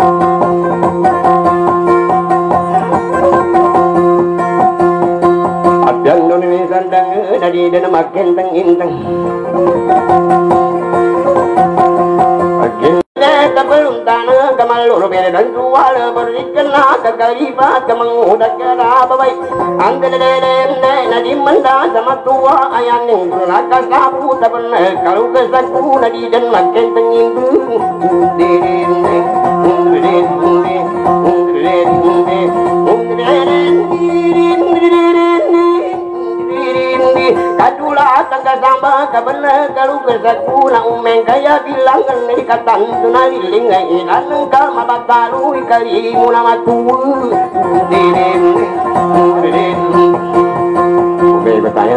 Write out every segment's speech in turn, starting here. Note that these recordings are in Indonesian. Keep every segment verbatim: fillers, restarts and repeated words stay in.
Abang nuni sandang dari dan makin tenginteng. Belum tanah kemalur beda dan jual berikena kekalibat kemengudak kera baik angkel lelem nadi menda sama tua ayam yang berlakas sapu tak pernah kalau kesaku nadi dan makin tenginggu kadulah tangga samba kabena kalau kesaku na umeng kaya bilang ni katan tunali lingai dan kal mabatalu kali mula matu dirin dirin oke bertanya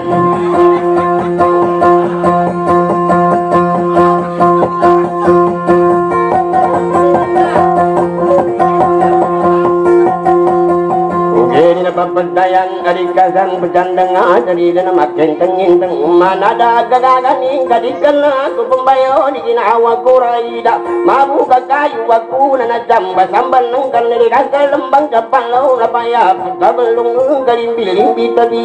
Pedayang adikasan bercandang dari dan makin tengin teng mana ada gagagan ing kadikan aku pembayo di kinawa kuraida mabu kakayu aku nana jamba samban nengkan dari kakak lembang capan lau lapaya kita belum kalimbi limbi tadi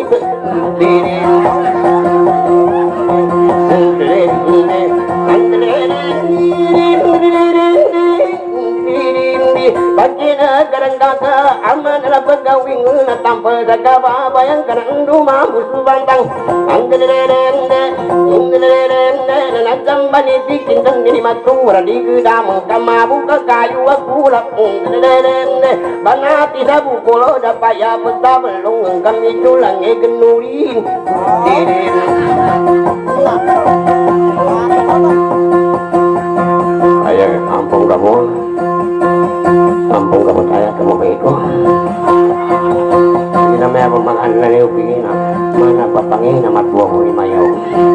Bajina kadang kata aman adalah pegawai ngena tampil jagawa bayang kadang rumah musuh bantang anggelelende anggelelende nanajam bani bikin dan ini matu radi gedam kama buka kayu aku lah anggelelende banati sabu kolo dapaya peta belum kami tulang genurin dirin ayah ampun kamu kampung kamu saya kamu bego ini namanya pemakan leleo pingin mana papangin nama tua muli mayau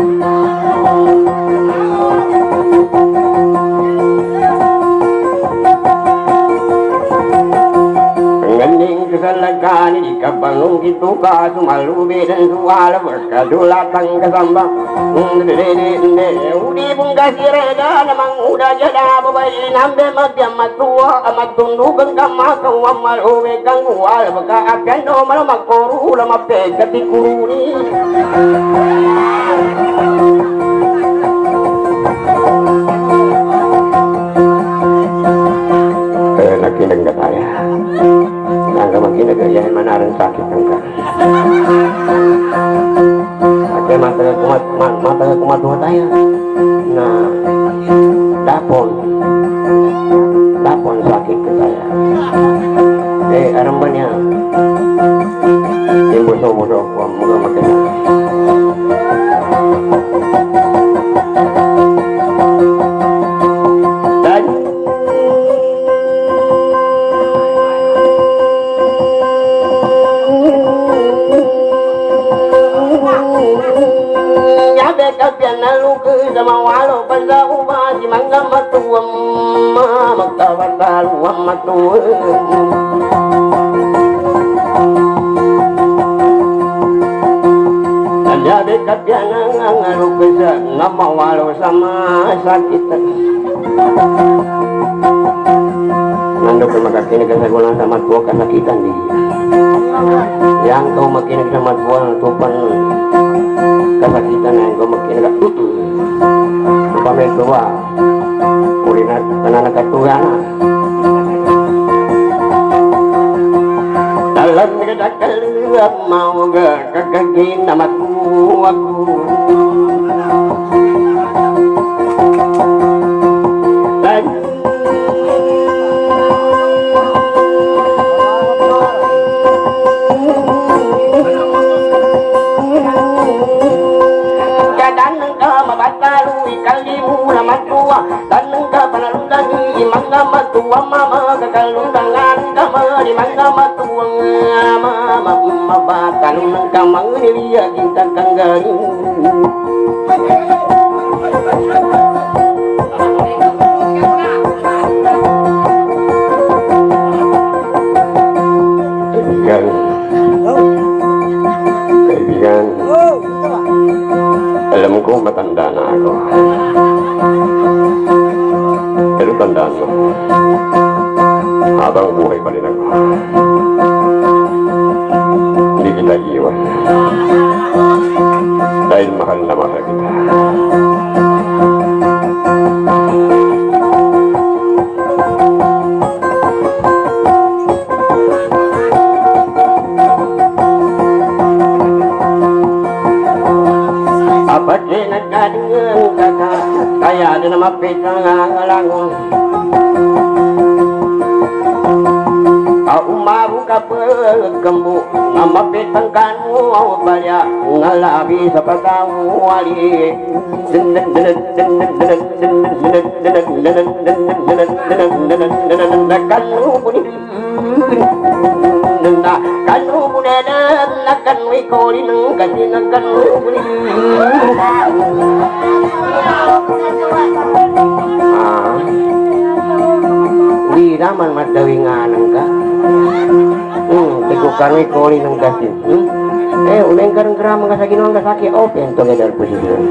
pengending kesalahan di kabangung gitu kasu malu bedan suara berkadulatang kesambang udi pun kasih reda namang udah jada babai nambe matiam matua amat tundukan kama kawa malu bekang wal beka akan do malu makoru lama pekati kuruni eh laki nenggat saya nangga makin negaya manaran sakit engkau Oke, mata kumat mata kumat dua tanya. Nah, dapon, dapon sakit ke saya. Eh, arambanya, ibu sobo sobo, muka makin. Kapian lalu ke sama walau pada ubah di mangga matuam maka watalu amatu ada be kapian lalu ke sama walau sama sakit nando maka kini kesagulan sama tua kesakitan di yang kau makin sama tua tupan kesakitan yang kau makin gak upame tua kulina tanah ketuaan dalam kedakal mau gak kekakin nama tuaku mangga matua mama kakalundangan kama di mangga matua mama mama kalunang kamang dia kita kanggani Kebigan Kebigan Alamku matanda na ako tandaan mo habang buhay pa rin ako. Hindi kita iiwan dahil mahal na mahal kita. Apatid nagkadingan kaka kaya din na mapit ang alangon. Umaru ka pagkambu na mapit ang kanu balya ngalabi sa pagkawali. Kanu puni na kanu puni na kanu ikoli nang kasi na kanu puni. Di naman madawingan ka. Hmm, tegukan ikoli nang kasi. Hmm? Eh, uleng karang keram nga sa ginoong kasaki open to gedal posisyon.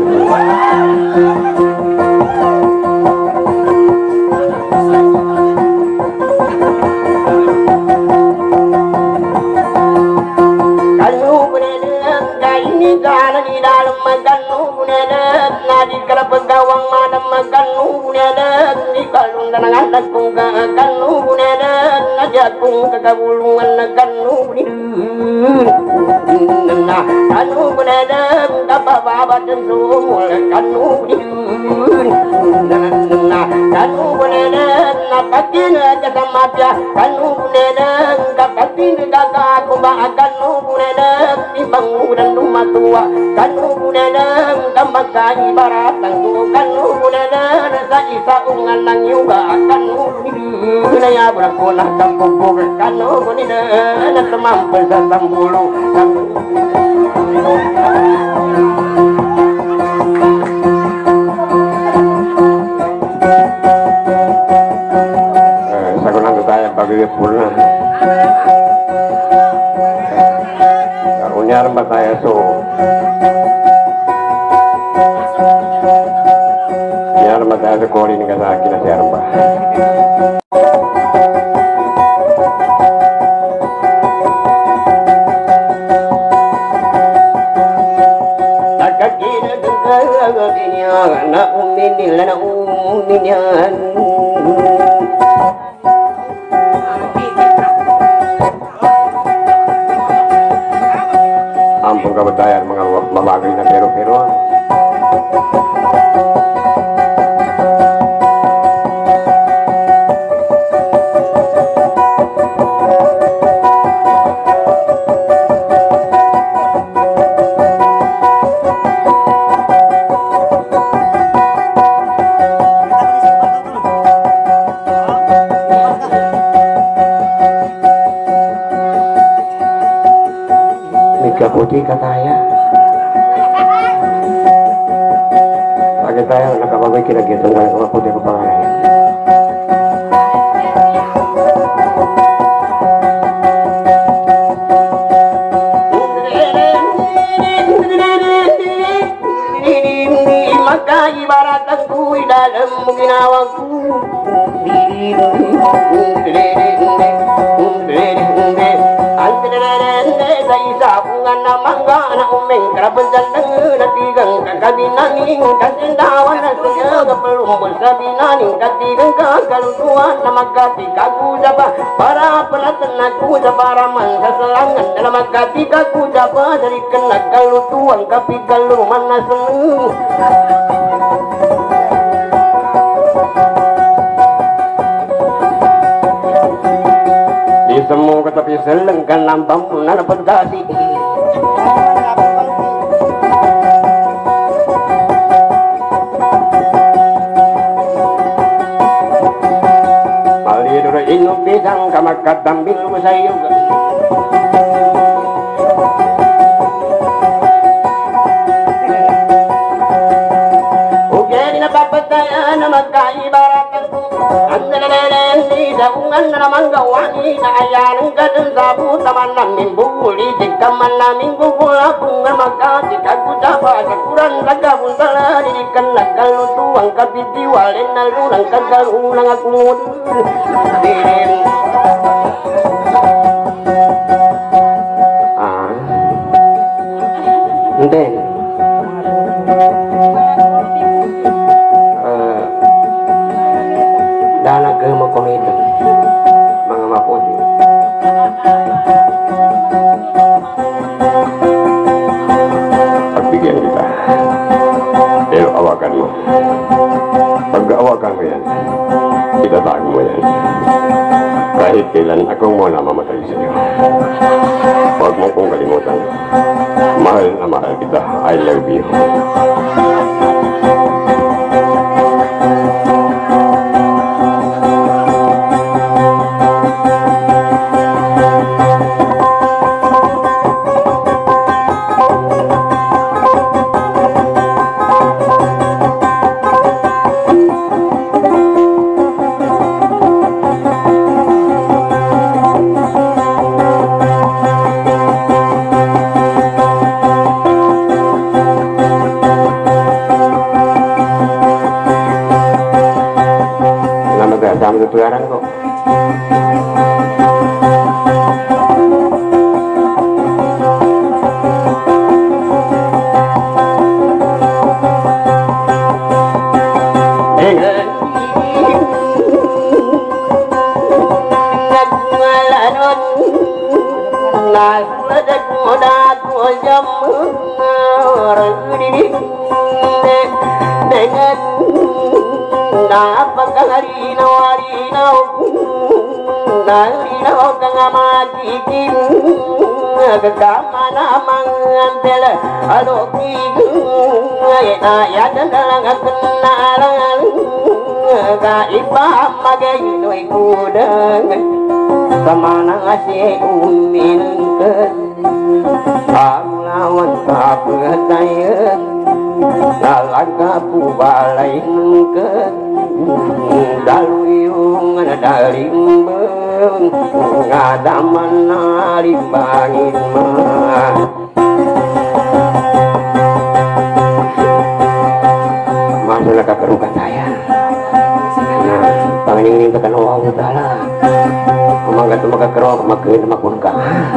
Jalan di dalam makan nubunedet, nadi kalau pegawang madam makan nubunedet, di kalung dan anak kung makan nubunedet, ngajak kung kekabulungan makan nubunedet, nah kan nubunedet, kapa baba dan sumul kan nubunedet, nah kan nubunedet, napatin aja sama dia, kan nubunedet, kapatin kakak kumba kan nubunedet, di bangunan rumah tua kanu bunedang kambak sa ibaratang tu kanu bunedang sa isaungan ng yuga kanu bunedang berakuna kampupuk kanu bunedang na temampel sa tambulo sa kunang tayo pagpipula nyarang bataya so nyarang bataya so kori ni kasa kina nyarang ba nakakina kaya kanya na uminin na uminin ampun kabatayan mga mamagay na pero-pero putih katanya lagi tayo nakabagay kinagitong ng mga putih ko pangalan maka ibarat aku dalam ginawangku sabungan na mangga na umeng karapanjan na tigang kakabinaning kasindawan na sunya kapelumbol sabinaning katigang kakalutuan na magkati kakujaba para pelatan na kujabaraman kasalangan na magkati kakujaba dari kena kalutuan kapikaluman na seneng semua katapi selengkan lampam nana pedasi mali dura inu pisang kamakat tambil sayug oke dina papataya nama kai baratan andalele Andi daungan namang gawani na ayan gadan sabu taman namin buli jikaman namin gugula bunga magkati kagutapa kakuran laga buntala dirikan lagal tuang kapiti walen nalurang kagalulang aku dirim ah then dana ke makomito mga maputi pagbigyan kita pero awakan mo pag awakan mo yan itatag mo yan kahit kailan akong muna mamatay sa iyo huwag mo kong kalimutan mahal na mahal kita I love you Tuaran kok kekamana mangantel alo kigu ya dandalang kenalan ka ibah magay noy kudang kamana asih umin ke lawan kapetayan nalaga pubalay ke daluyung daring ngadaman narimbangin mah masalah kekerukan saya nah panginingin tekan Allah Ta'ala memanggat maka keruh makin makun ka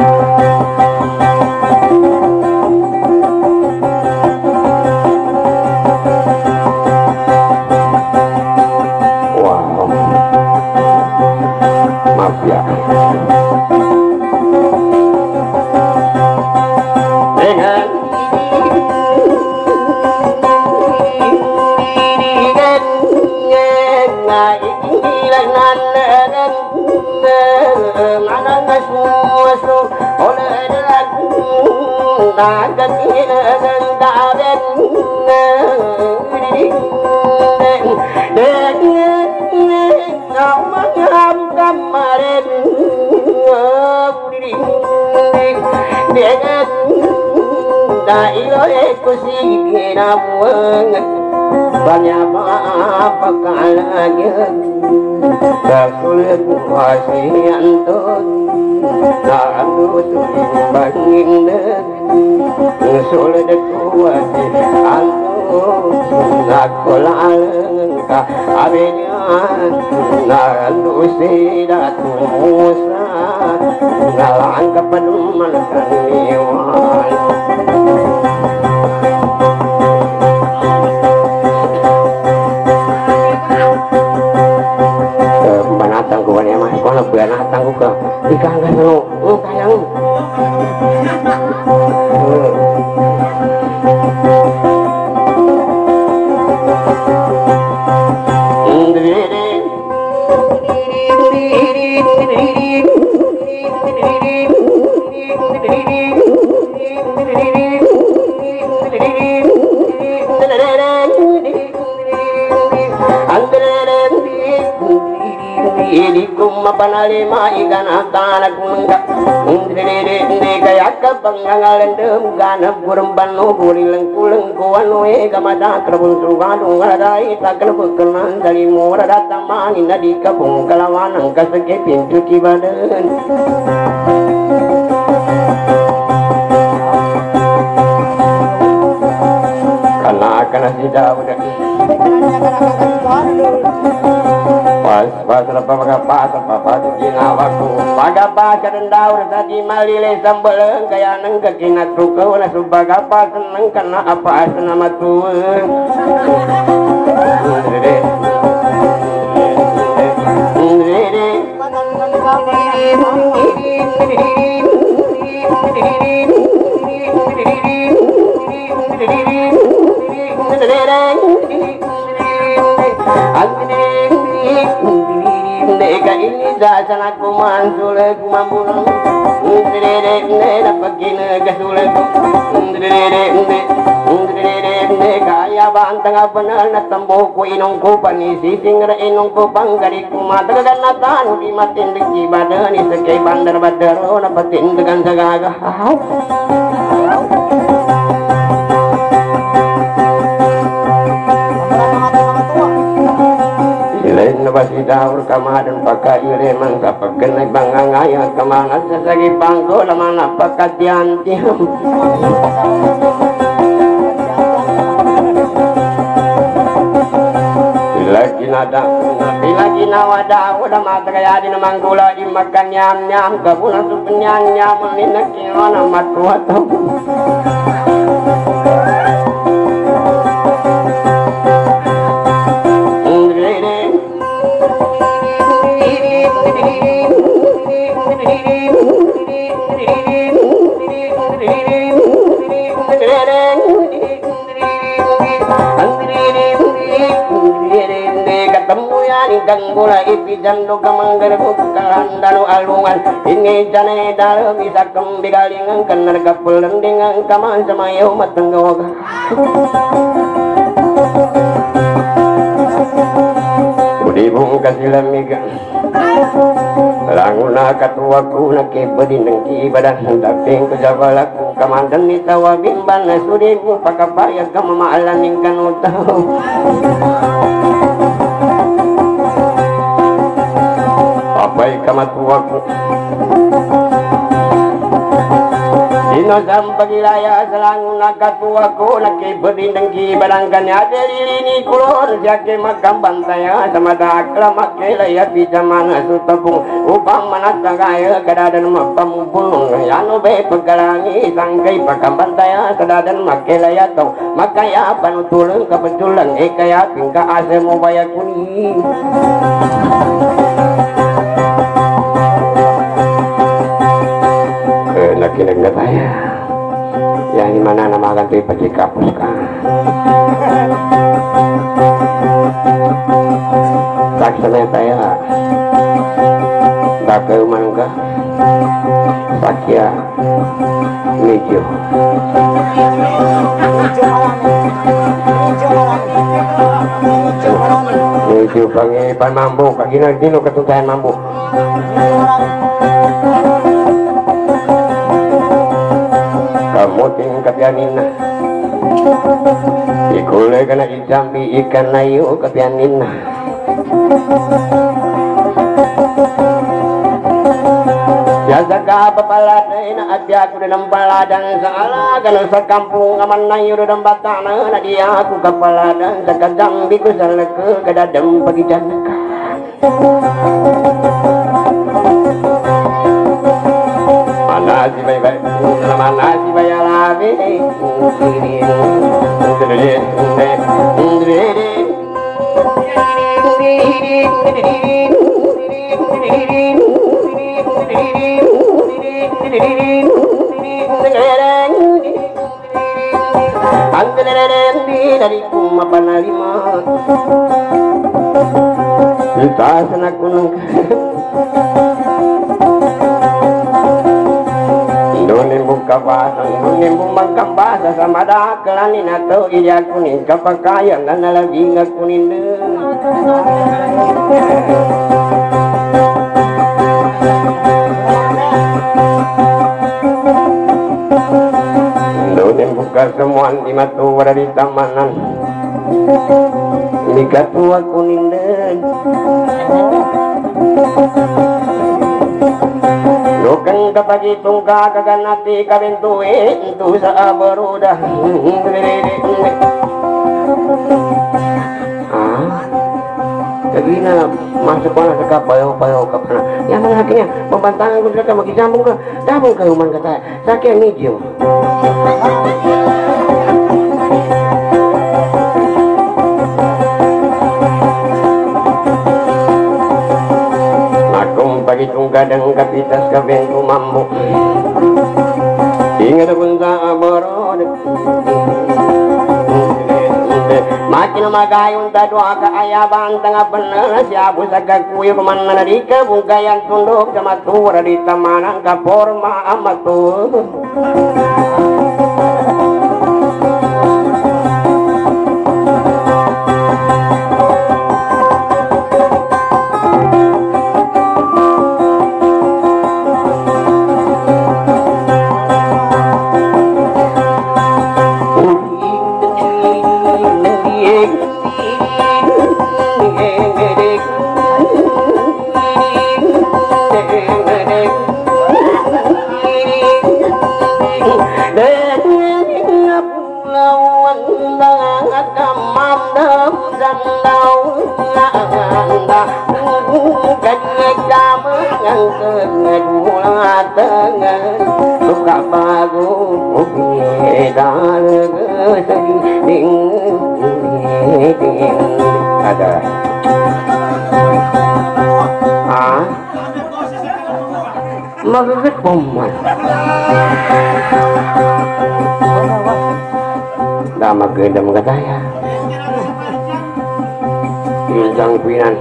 banyak apa kalanya sulit kuasian tuh tak bangin sulit kuasian tuh aku lalengka abenya nalu sidat musa ngalang kepenuman kaniwan binatang ko ka ikaw nga no oh kayang Ini kuma panalima ikan atana kunga. Indri indri kaya kapangalan dem gana burung panu burilang kulang kuano e kamada kerabun sugano ngadai takal bukan dari murah datang mani nadi kapung kalawan kasake pintu kibadan. Karena karena tidak udah. Pas pas apa apa apa apa ginawaku pagapa kadendau tadi malile sambeleng kaya nang kekina truko na subagapa seneng kana apa nama tuwe Deka ini jajan aku mansulek mampulang Ndrere ndre pagina gasulek Ndrere ndre Ndrere ndre kaya bantang apanal na tambo ko inong ko panisi singra inong ko panggari ko matagagan na tano di matindig ibadan isakay bandar badaro na patindagan sa gaga Ilain na basi daur kamadan pagkaire man kapag kanay bangangaya kamangat sa sagi pangko laman na pagkatiyanti Bila kinada Bila kinawada Uda mata kaya di namang gula di makan nyam nyam kapunan supenyan nyam Nina kira na matuwa tau Gula ipijan do kamanggar bukalan danu alungan ini jane dal bisa kembigalingan kenar kapul dengan kaman samayo matenggo Budi bung kasilamiga Languna katuaku nakibadi nang kibadan daping kejabalaku kamandan ni tawa bimban sudiku pakapaya kamamaalan ning kanutaw Baik kamatuaku Dino sampagilaya selangun nakatuaku nakibadi nang kibalangkan ada lirini kulon siake magkambantaya sama dakla makilaya pijamana sutabung upang manatagaya kadadan mapamumpulong yano be pagkalangi sangkay pagkambantaya kadadan makilaya tau makaya panutulong kapetulang ikaya pingka ase mo bayakuni Nakinagna tayo yan mana namagan tayo pagkikapos ka saksa na tayo dakayo man ka sakya medyo medyo pangipan mambo kaginagdino katuntayan mambo kamuting kapianin na ikulay ka na ijambi ikan na iyo kapianin na jasa ka papaladay na adya ko rin ang paladan sa alagan sa kampung aman na iyo rin ang batana na di ako kapaladan sa kadambi ko sa laka kadadang pagidyan ka Manasi bay-bay Manasi bay-alabi dari kuma panalima kita sanak gunung Donimbung kabasa, donimbung magkabasa sa madakalanin ato iya kunin kapakayan na nalabing kunin tamanan ini katua kunindan Lukang kapag itong kakaganati kabintuin ito sa abaruda. Ah, lagi na masuk ko na sa kapayaw-payaw ka pa na. Yan mga akin yan, mabantangan ko sila ka, mag-isambong ka, dabong kayo man ka tayo. Sa akin medyo. Itong kadang kapitas kabeng kumambo ingat pun sa aborod makin magayong tadwa ka ayaban tanga bener siabu sa kakuyo kumana na di ka bungkayan tundok sa matura di tamanang kaporma amatu suka bagu ada ah magigit poman dah maganda magataya ilang pinan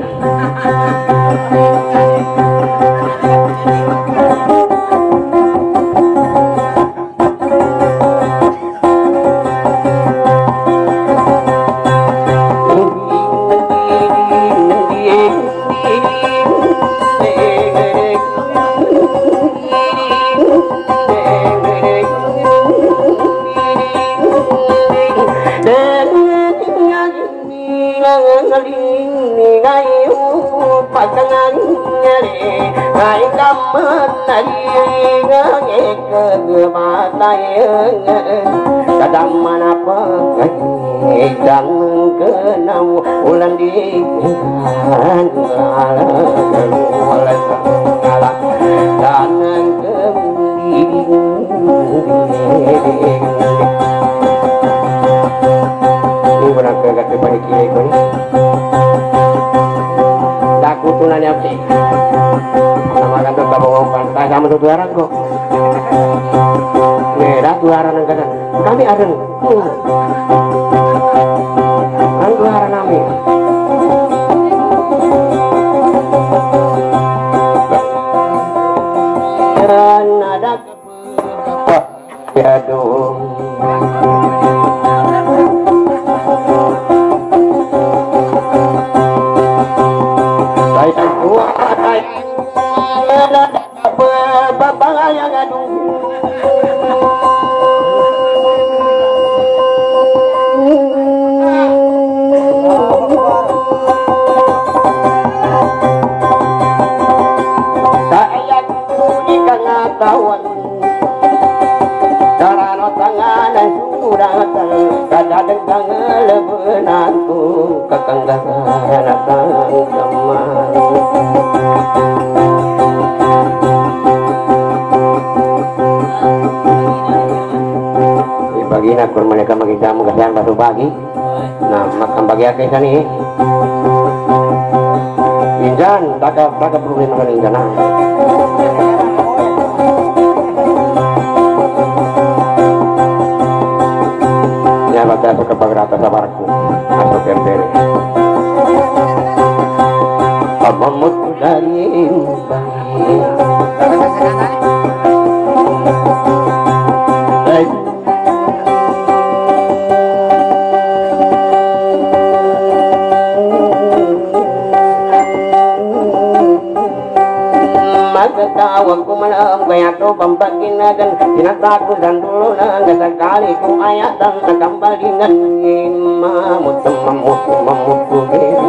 kadang mana dan kenal ulan di dan ini benar kagak terbalik kiri ko ni daku tunanya sih sama kan tuh kabong pantai sama tuh tuaran kok dah tuaran yang kadang kami ada hmm. kan tuaran kami dan ada kebetulan ya dong saya tua saya ada bapak yang aduh tawan darano tangan suratan kadang tangan lebenantu kakanggangan teman di pagi nak mereka magitamu kasihan baru pagi nah makan pagi akhir sini injan tak tak perlu makan injan masuk ke pagrata sabarku masuk ke mpere pamamut dari magkatawa ko malam kaya to pampaginagan tinatago sandulunan kasakali ko ayatan sa kambalingan mamut mamut mamut ko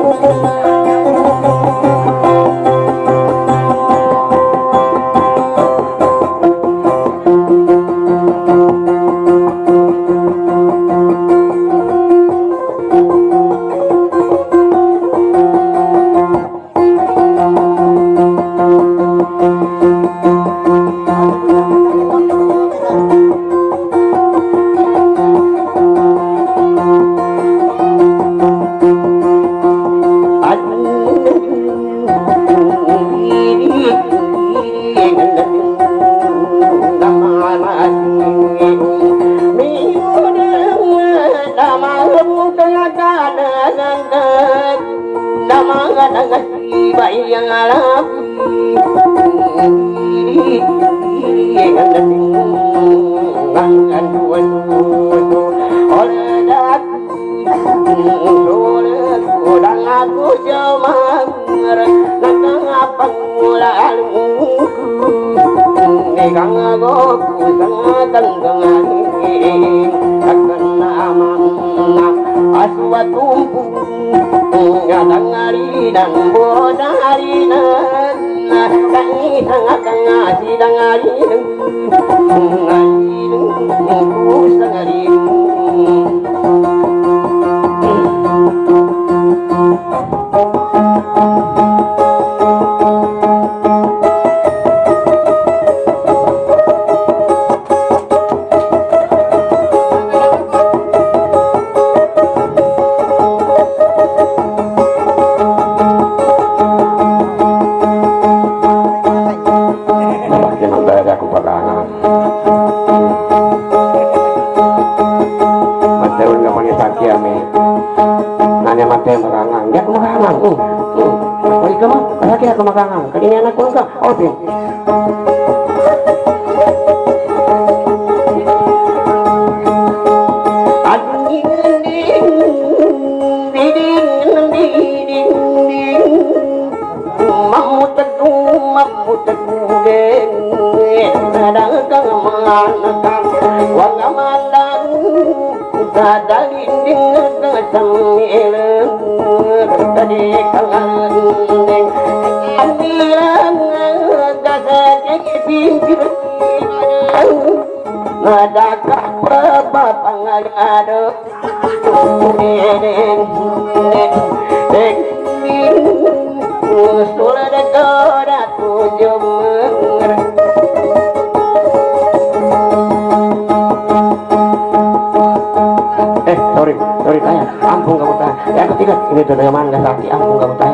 ini dodoman gak sakit ampun kamu tanya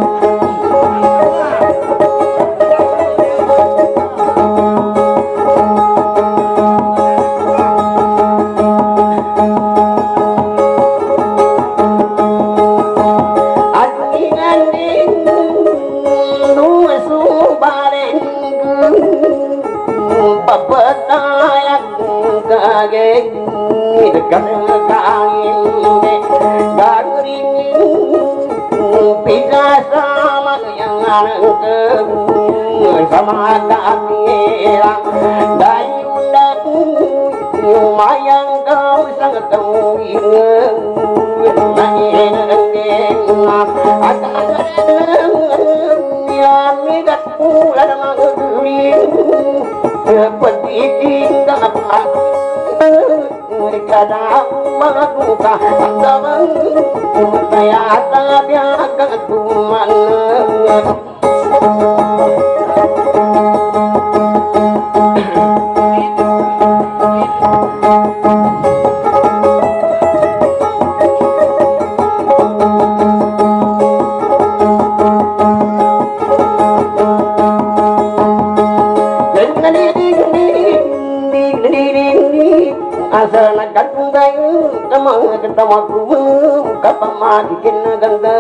sama kakira dari undang lumayan kau sangat tawin nangin akan yang migat pulang magulin seperti tinggal apa mereka dah maduka sama saya tak biarkan tuman asal nak tunggai sama ketama kumu kapama dikena ganda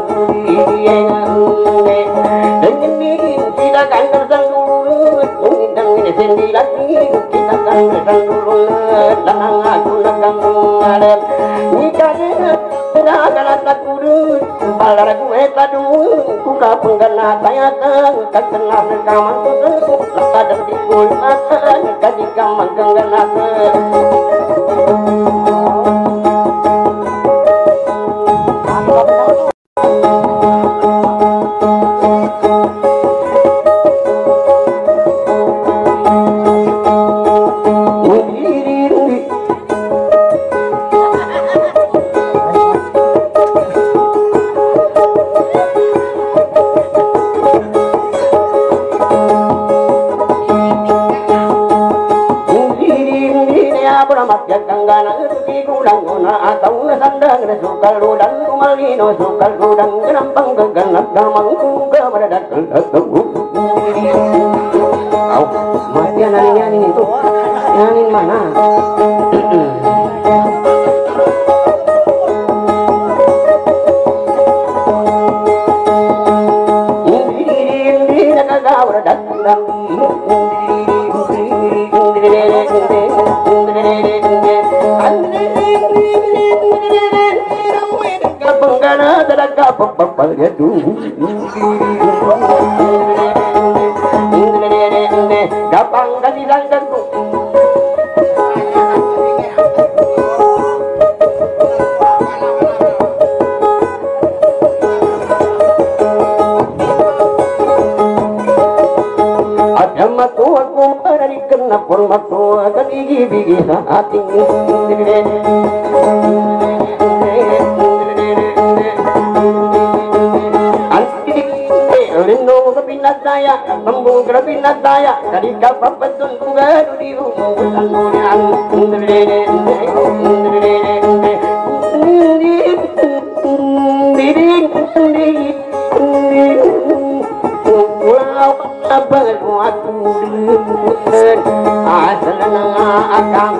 dengan ini tidak akan tersandung mungkin ini sendiri lagi kita akan tersandung lanang aku nakang ada nikahnya kana takudut balar ku eta dung ku ka penggana tayatan kakena kamang ku lakadang di kulmatan kadi kamang kenggana sukal gudang gampang geganap damang kuga beradat au mati nani nani itu nani mana Gapang kasi langgan ko. Ada matu aku dari kena pun matu akan gigi-gigi hati. Lindung kepinat daya, membung kepinat daya, dari kapal petun kuga di rumah tanduran, ndrede ndrede ndrede, ndiding ndiding, pulau apa aku dilupakan, asal nangakam,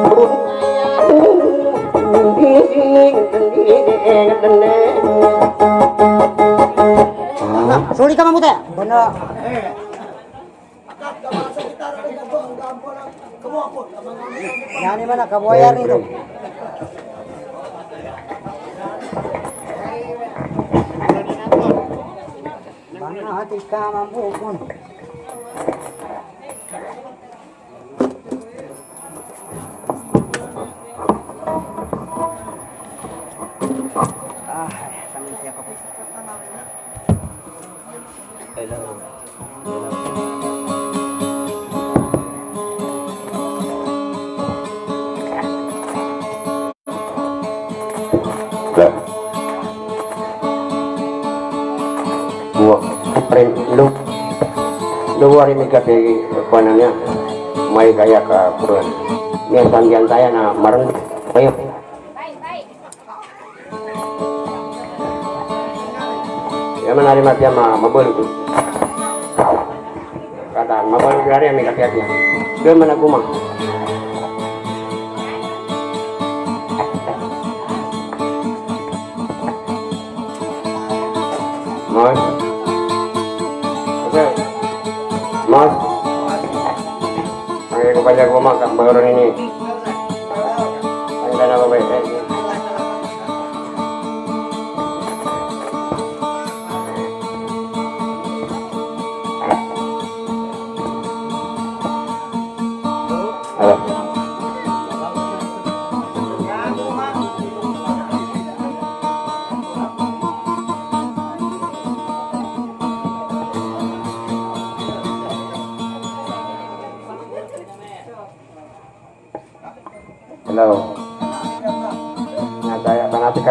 ndiding ndiding ndiding. Suli ka mamuti. Bener. Yani mana kaboyar itu. Mana hati ka mampu pun. Ah, kami siapa pun. Buat print lu lu hari ini kata panannya mai kayak ke kurun ini sambian saya na mareng ayo ya mana hari mati ama mabel itu kata mabel hari yang mereka hati ke mana kumang mas oke mas pakai kepada gua makan baru ini ada apa baik Halo, nah saya perhatikan.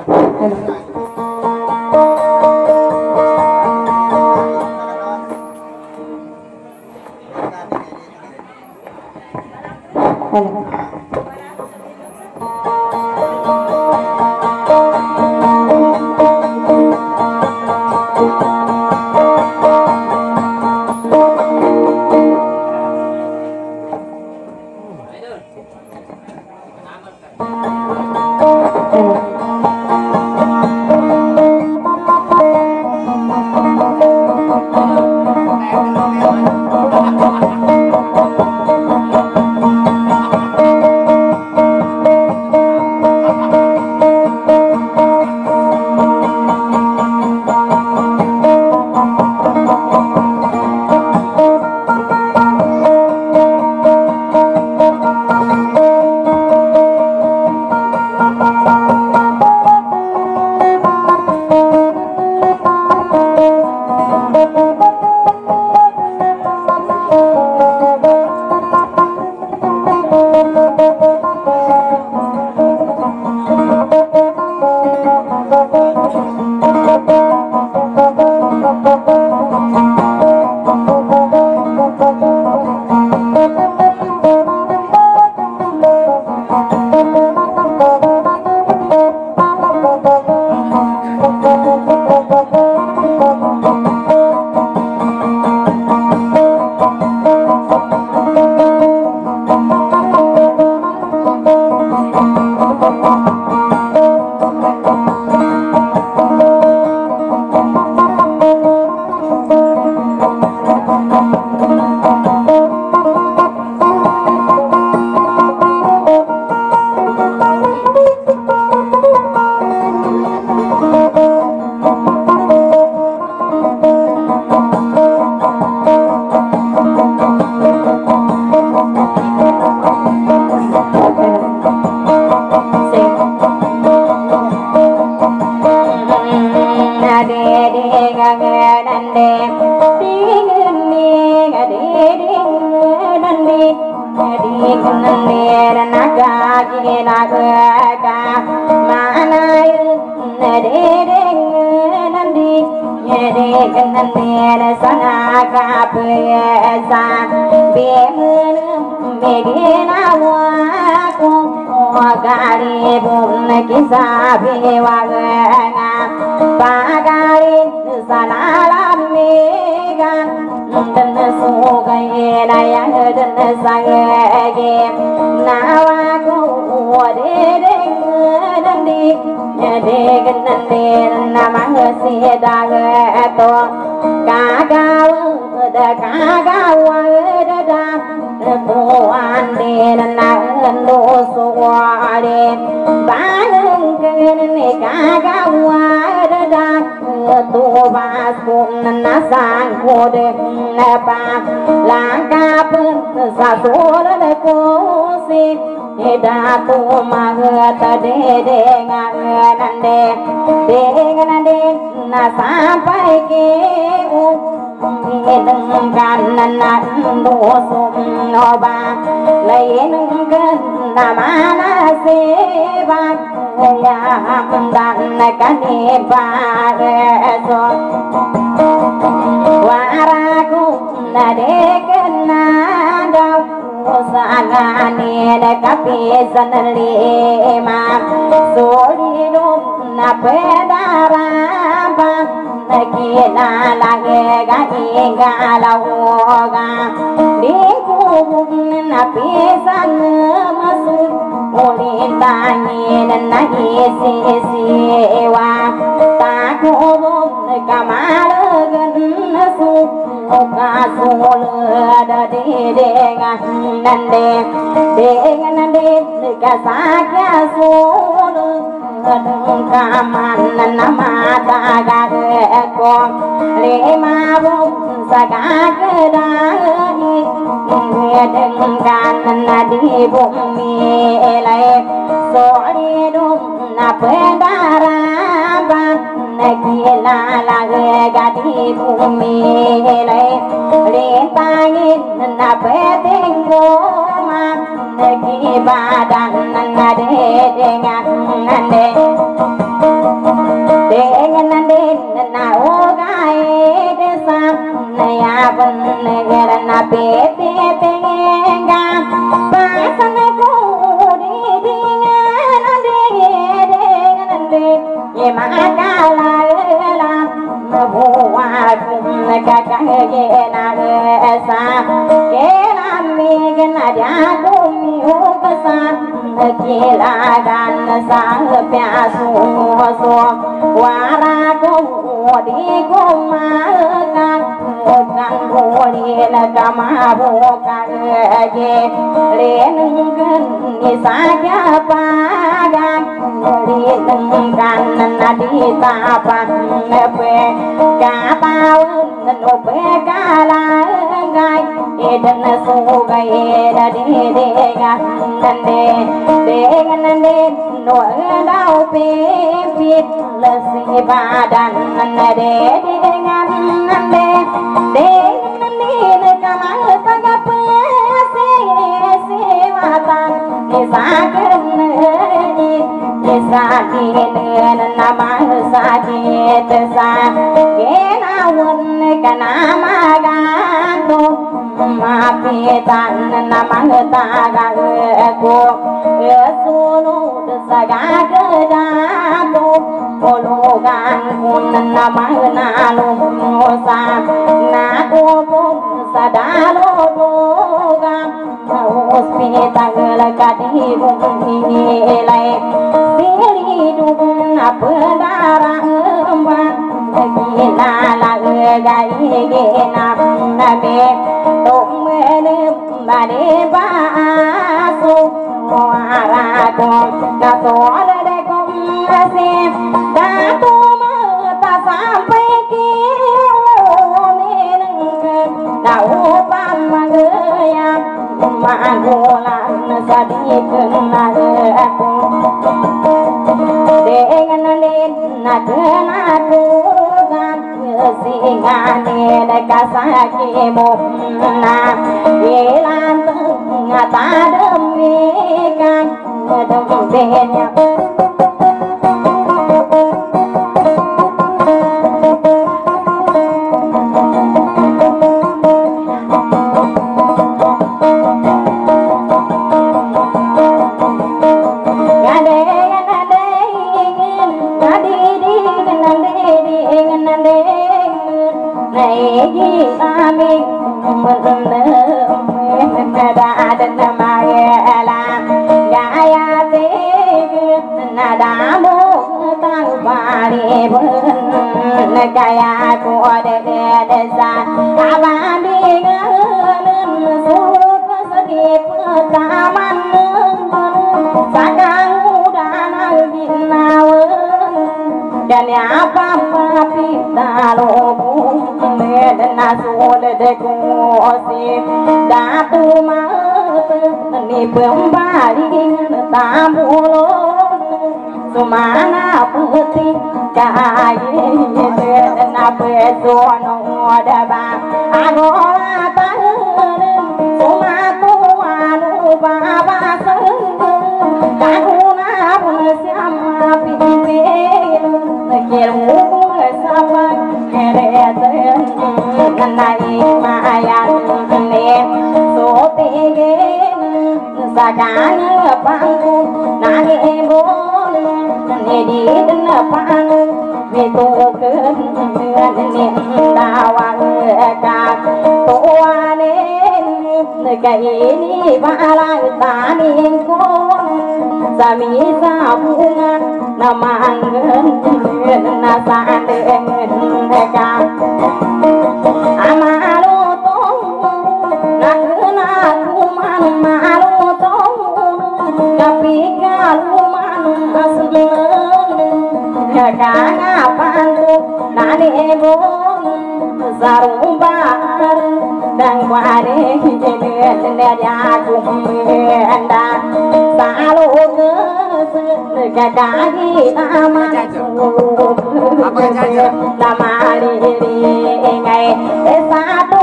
sampai ke dengan anak dosum noba lain kena mana sebab ya dan kaniba eso waraku nadekna dau sanani dekapisan lima solidum na pedaraba nakina lage gai galawoga dikubum na pisan masuk ulitani na isi siwa takubum kamalagan nasuk kasul dari dengan nande dengan nande kasakya sul kaman nama tagako lima bung sagakadani dengan nadi bumi elai solidum napedaraban nakila lage gadi bumi elai rintangin napetenggo nagi badan nade dengan nade bener nabi tengang pasan ku di dengan dengan dengan makalah buat kakak gena esa gena mi gena jago mi ukesan gila dan sapiasu so waraku di kumakan kan bodi nakama bukan ge lengen ni saja pagang lengan nadi tapan nepe kataun nope kalangai eden sugai dadi dengan nande dengan nande no dau pipit lesi badan nande dengan nande dengan nande kamal tagap se se watan nisaken nisakinen nama sakit sa genawan kana maganto mapitan nama tagaku sunu sagagadato polugan kun nama nalusa naku pun sadalo boga hospital kadi bumilai hidung apa darah empat gila lagi gaya gina nabi tung menem bade basu muaraku kasol dekum nasib datu mata sampai kilo meneng tahu pamagaya magulan sadikan aku dengan lena kenaku kan singane kasakimu na yelan tengah tademikan dempenya kaya ku de desa abang dengan suku sedih pertaman sakang udana binawan dan apa papi talobung dan nasul deku osip datu mat ni pembaling tambulon sumana putih kaya dan apa sono daba agora tahun sumatu anu baba sen kakuna pun sama pimpin kiru sama kereten nanai mayan ne sotegen sakan pangku nani bol nedi depan mitukeun nen dawang ka tuane nega ini balang taning kon sami sabungan namangkeun nasan nega amalu tong nakuna kuman malu tong tapi kaluman aslen kana pantu nani bon sarumbar dan ware jenen ya kumenda salu ke kaki nama apa saja nama diri ngai satu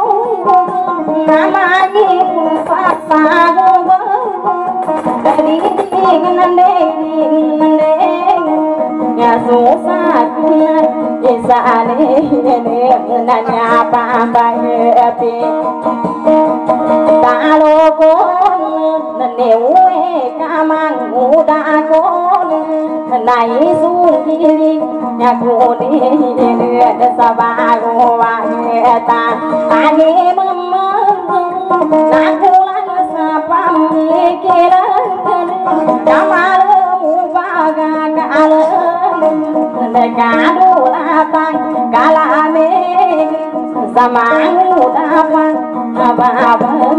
nama ni sasago dari dengan dengan ya susah isane nanya apa-apa epi kalau kon newe kamang muda kon nai sungkiri nyakuni sabaru waheta ane memang nakulan sapam mikiran kamal mubaga kalam negadu lapang kalame sama udapang abang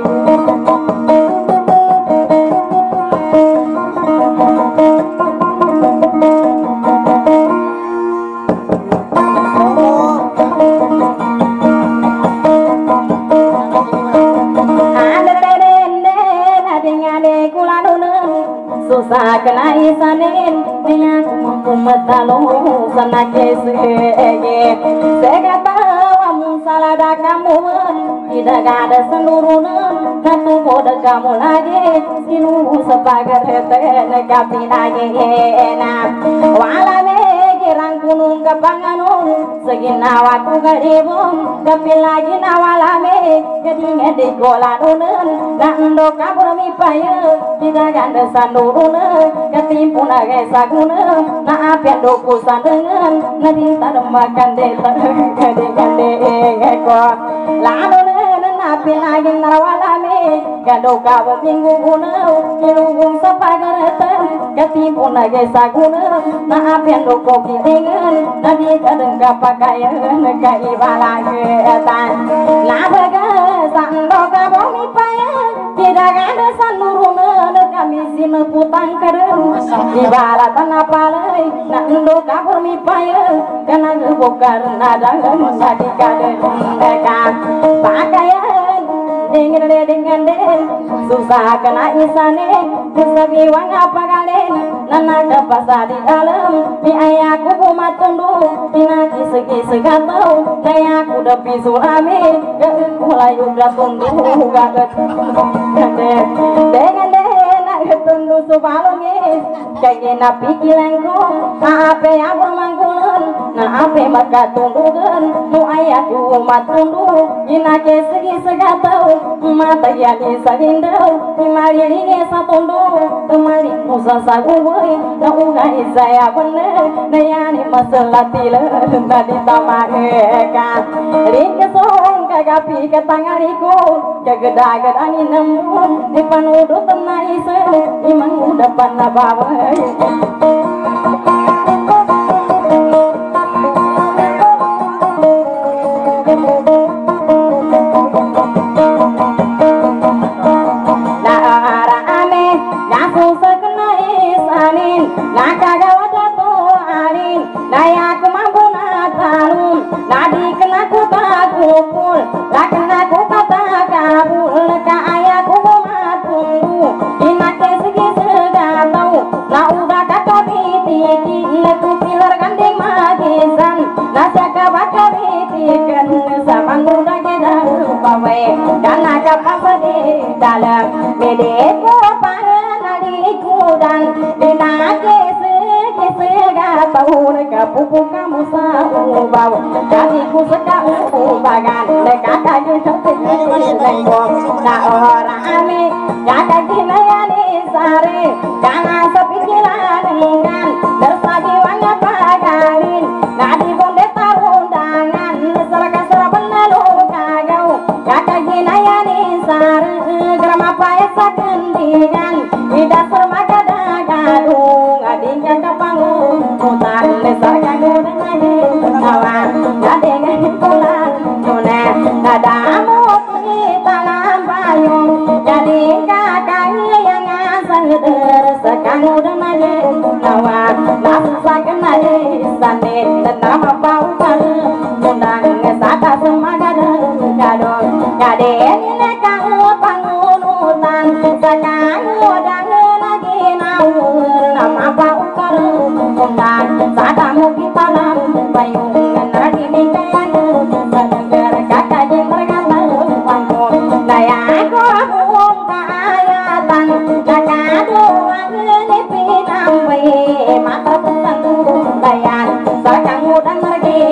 susah kena isanin dengan kumatalo sana kesege segata kamu salah kamu tidak ada seluruhnya satu kode kamu lagi sinu sebagai tene kapi lagi enak walame kirang gunung kepanganun segina waktu garibun tapi lagi nawalame jadi ngedi kolanun nando kabur mi paya tidak ada sanuruna ketimpuna gesaguna na apian doku sandengan nadi tanam makan desa gede gede eko lalu napi lagi nawalame gado kabo minggu guna kilung sepagaratan ketimpuna gesaguna na apian doku kiringan nadi kadang kapakayan kaibalage etan nabaga sando kabo mi paya tidak ada sanuruna kami sini putang keren ibarat tanah palai nak ndo kabur mi paya kena gebokar nada jadi kaden mereka pakaian dengan dengan den susah kena isane sabi wang apa kalen nana ke pasar di dalam mi ayahku kumat tundu tina kisegi segatau kayaku depi sulame mulai udah tundu gaget dengan tundu subalongis kaya napi ilengko na ape abur mangkulun na ape maka tundugan nu ayahku umat tundu ina kesegi segatau mata yani sagindau imari ringe satundu temali musa saguboy na ugai saya bener na yani masalatila na ditamaheka ringe song kagapi ketangariku kageda-gedani nembun di panudu tenai se imang udah panah bawai nah ane langsung sekena isanin nah kagak wadah tuarin nah aku mampu natalum nah dikena ku tak kumpul lah kena ku kata kabul ka ayahku matunggu inake segi segatau lah udah kata bitiki leku pilar gandeng magisan nasa kabaka bitikan sama udah kita pawe karena kapasa di dalam bedeko panadiku dan dinake segi segatau neka pupu kamu saubau jadiku sekau bagan neka kaki seperti na orang ame jaga kinayani sare jangan sepikiran dengan bersabi wangga pagalin nadi bonde tarundangan seraka serabana lo kagau jaga kinayani sare grama paya sakendingan ida sermaga dagadung adingga kapangun mutan seraka gudangane kawan gadengan pulang nuna nadamu talam payung jadi kakaknya yang asal tersekang udah nade lawan nafsa kena isanin dan nama bau kali undang sata semaga gado gade ini kamu pangunutan sekang udah lagi nawur nama bau kali undang sata mu kita lam payung nadi bingkayan sedengar kakak yang berkata naya aku umum kayatan jaga doang ini pinambai mata pesan dayan sakang udang lagi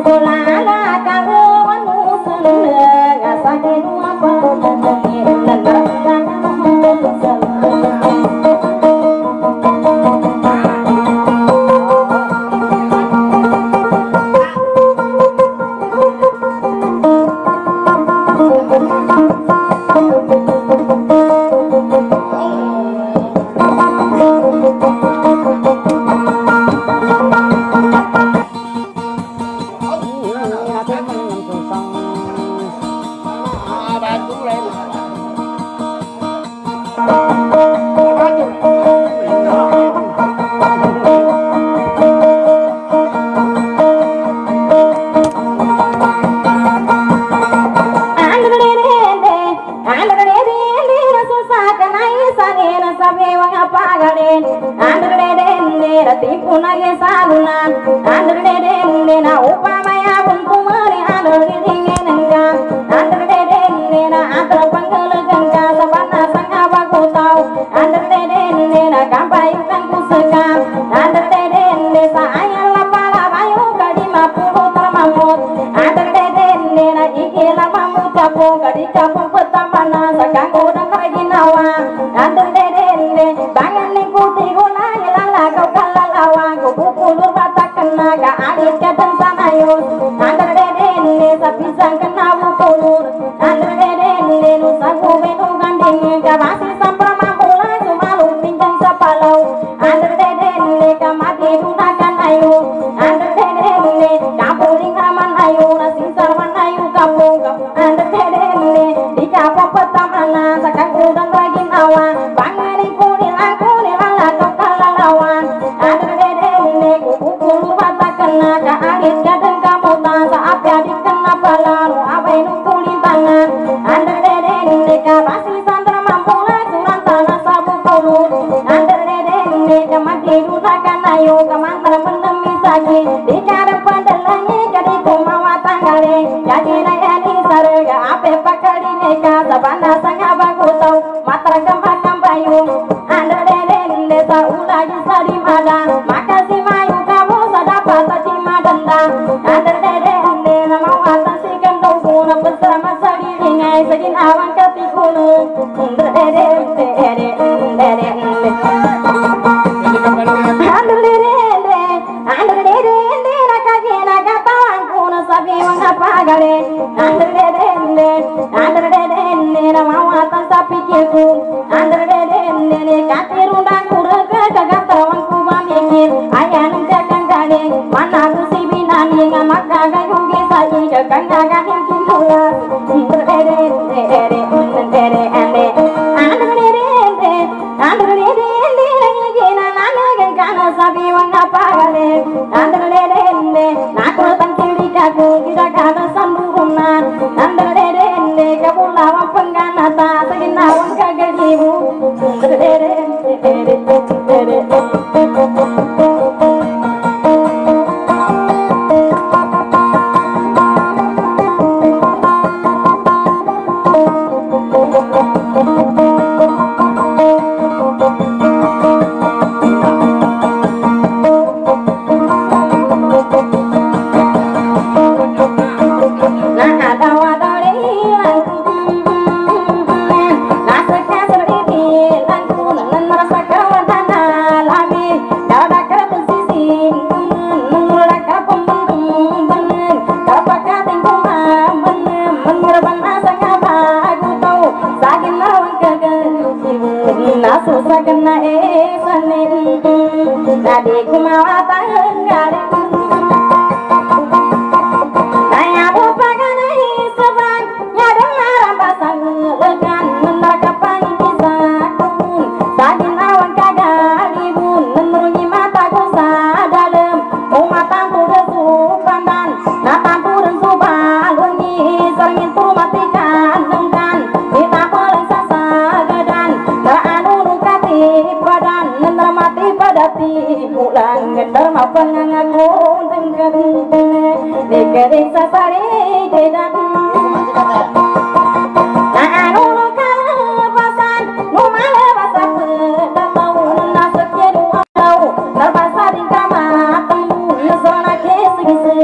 Nah,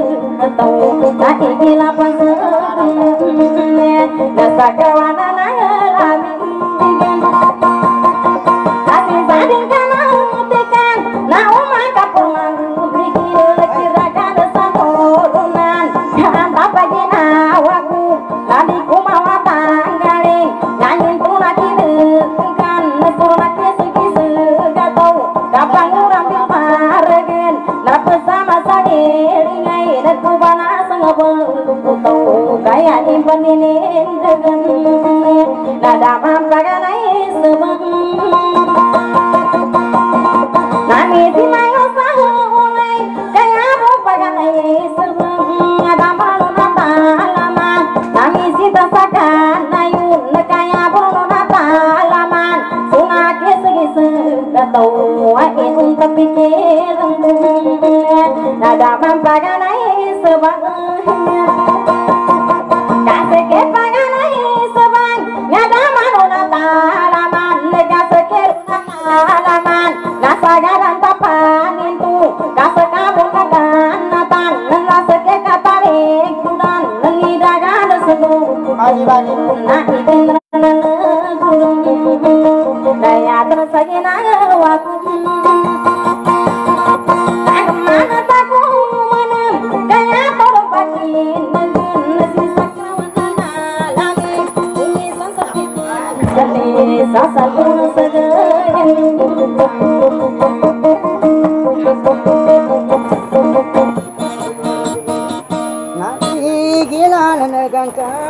tahu tak gila pasnya nasa kawana ngalami kasih sadin kana tekan na uma kapulang mikir kira-kira samorunan kan pagi nawaku tadi kumawa tanggaling nyanyin pula kidekan pula kisi segatau kapang urang diparegen na bersama sagiringai dan kubana sengabutau kaya impaninin dengan nada mampaganai sebang nami simayo sahulai kaya mampaganai sebang ada malu natalaman nami sita sakan ayun kaya bolo natalaman sunake segi segatau ain untuk pikir nada mampaganai sebang kasih kepanganai sebang nada malu natalaman kasih kepanalaman nasa garan tapan itu kasih kabung kagan natan nasa kekatarik dan nidagan seluruh Bani-bani. nah ikin gulung daya tersagi nawaku tak mana taku menem daya tolong pakin nasi sakrawan alami ini sasakit jadi sasal pun segera Nagigilan na gangka